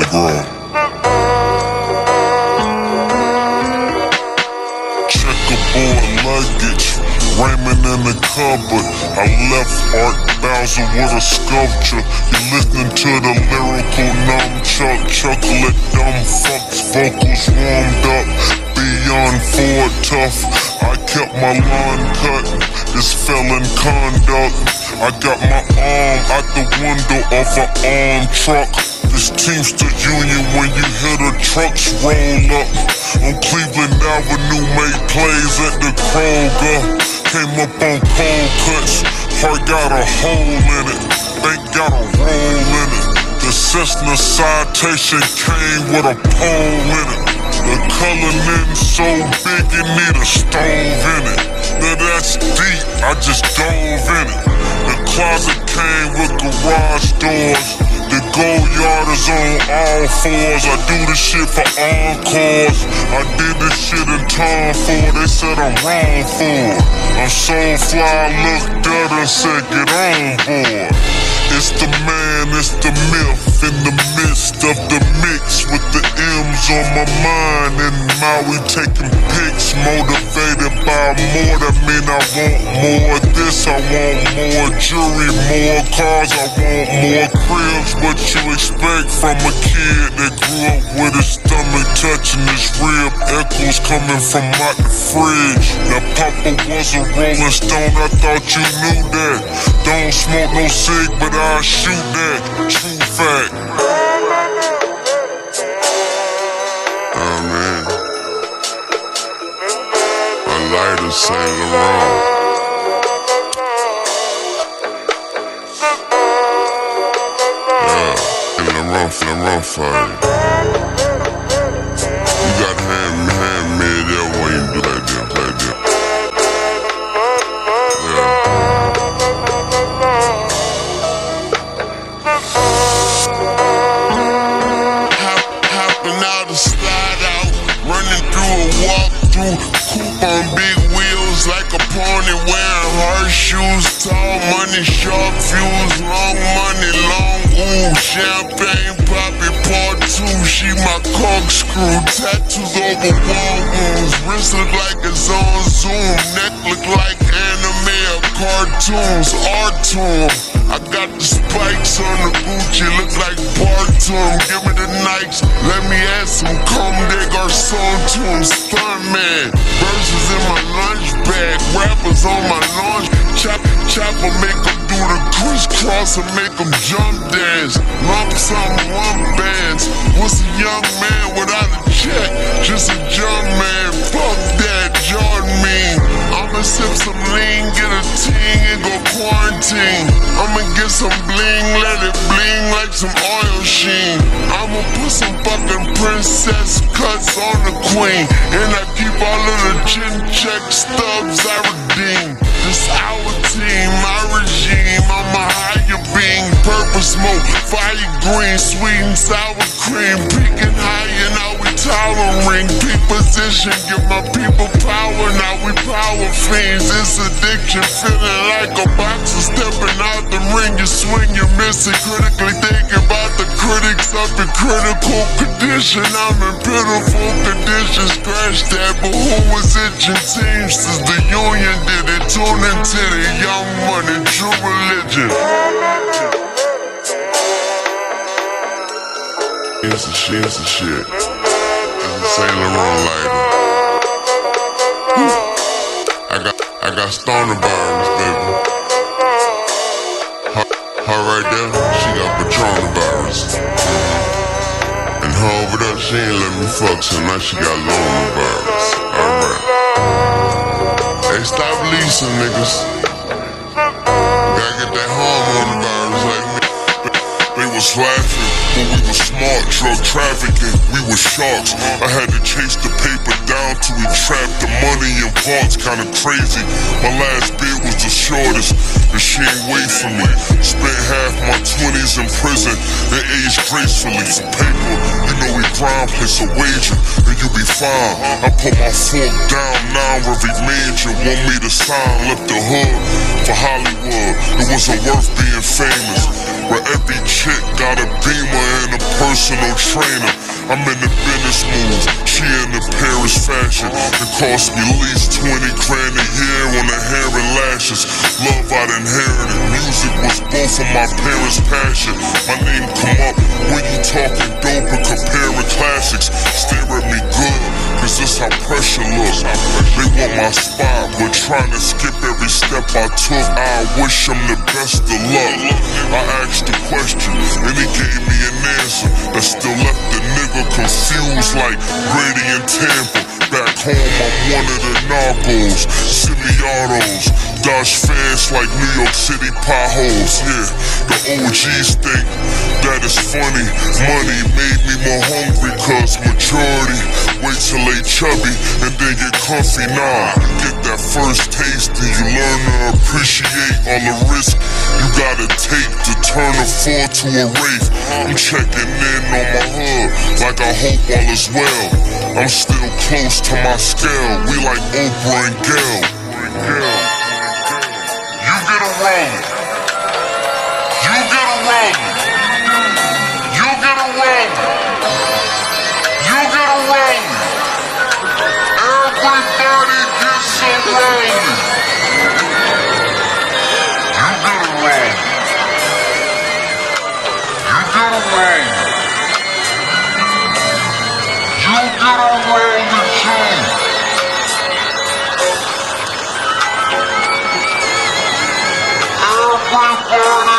finally grown. Checkerboard luggage, Raymond in the cupboard. I left Art Bowser with a sculpture. You listening to the lyrical nunchuck, chocolate dumb fucks, vocals warmed up, beyond Ford tough. I kept my lawn cut, it's felon conduct. I got my arm out the window of an armed truck. This Teamster Union when you hear the trucks roll up. On Cleveland Avenue, made plays at the Kroger. Came up on cold cuts, heart got a hole in it, bank got a roll in it. The Cessna citation came with a pole in it. The coloring so big it need a stove in it. Now that's deep, I just dove in it. The closet came with garage doors. The Go-Yard is on all fours. I do this shit for encores. I did this shit in time for. They said I'm wrong for. I'm so fly, looked at and said get on board. It's the man, it's the myth, in the midst of the mix, with the M's on my mind and Maui taking pics, motivated by more. That mean I want more of this, I want more jewelry, more cars, I want more cribs. What you expect from a kid that grew up with his stomach touching his rib, echoes coming from out the fridge. Now Papa was a Rolling Stone, I thought you knew that. Don't smoke no cig, but I'll shoot that. True fact. Oh man, my lighter Saint Laurent. Yeah, in the run fire. You got hand me that way you do like that. Hopping out a slide out, running through a walk-through, coupe on big wheels like a pony wearing horseshoes. Tall money, short fuse, long money, long ooh. Champagne, poppy, part two. She my corkscrew, tattoos over wall wounds. Wrist look like it's on Zoom, neck look like anime or cartoons. Art-tune, I got the spikes on the Gucci, look like Bartoon. Give me the Nikes, let me add some Comme des Garçons to them. Stuntman, verses in my lunch bag, rappers on my launch. Chopper make them do the crisscross and make them jump dance. Lump sum, lump bands. What's a young man without a check? Just a jump man, fuck that Jordan mean. I'ma sip some lean, get a ting and go quarantine. I'ma get some bling, let it bling like some oil sheen. I'ma put some fucking princess cuts on the queen. And I keep all of the chin check stubs I redeem. This our team, my regime, I'm a higher being. Purple smoke, fire green, sweet and sour cream. Peaking high and now we towering. Peak position, give my people power, now we power fiends. It's addiction, feeling like a boxer stepping out the ring. You swing, you miss it, critically thinking about the critics up in critical condition. I'm in pitiful condition, scratch that, but who was itching? Teamsters, the union did it. Tune into the young money, true religion. It's the shit. That's a Saint Laurent lighter. I got stoner virus, baby. Her right there, she got Patron virus. And her over there, she ain't let me fuck, so now she got loner virus. Alright. Hey, stop leasing, niggas. Gotta get that hormone virus like me. They was laughing, but we was smart. Drug trafficking, we was sharks. I had to chase the paper down till we trapped the money in vaults. Kinda crazy. My last bid was the shortest, and she ain't wait for me. Spent half my 20s in prison and aged gracefully for paper. You know we grind, place a wager, and you be fine. I put my fork down now, every major want me to sign. Left the hood for Hollywood, it wasn't worth being famous. But every chick got a Beamer and a personal trainer. I'm in the business moves, she in the Paris fashion. It cost me at least 20 grand a year on the hair and lashes. Love I'd inherited, music was both of my parents' passion. My name come up when you talking dope and comparing classics. Stare at me good, cause this how pressure looks. They want my spot, but trying to skip every step I took. I wish them the best of luck. I asked a question, and he gave me an answer that still left the nigga confused like Brady and Tampa. Back home I'm one of the narcos, semi-autos, dodge fans like New York City potholes. Yeah, the OGs think that it's funny. Money made me more hungry, cause majority wait till they chubby and then get comfy. Nah, get that first taste and you learn to appreciate all the risk you gotta take to turn a 4 to a Wraith. I'm checking in on my hood like I hope all is well. I'm still close to my scale, we like Oprah and Gayle. You get a roll. You get a roll. You get a roll. You get a roll. Everybody gets a roll. You get a roll. You get a roll. You get a roll too. Everybody